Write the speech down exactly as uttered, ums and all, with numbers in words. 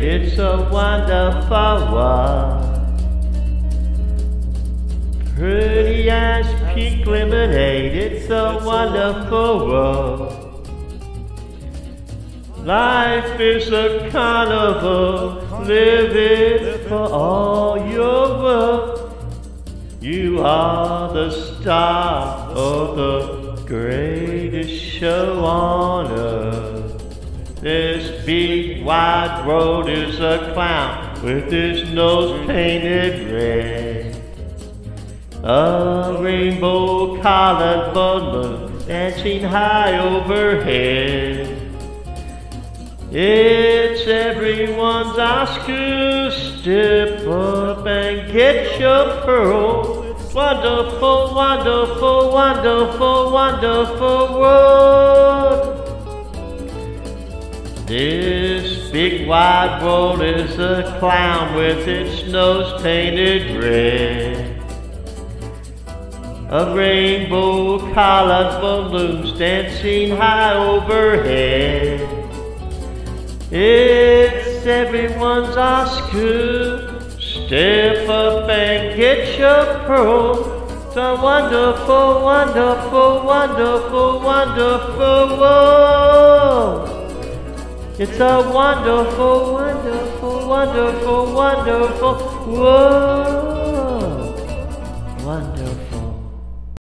It's a wonderful world. Pretty as pink lemonade, it's a wonderful world. Life is a carnival, live it for all your worth. You are the star of the greatest show on earth. This big wide road is a clown with his nose painted red. A rainbow colored balloon dancing high overhead. It's everyone's Oscar, step up and get your pearl. Wonderful, wonderful, wonderful, wonderful world. This big wide world is a clown with its nose painted red. A rainbow colored balloons dancing high overhead. It's everyone's Oscar. Step up and get your pearl. It's a wonderful, wonderful, wonderful, wonderful world. It's a wonderful, wonderful, wonderful, wonderful world.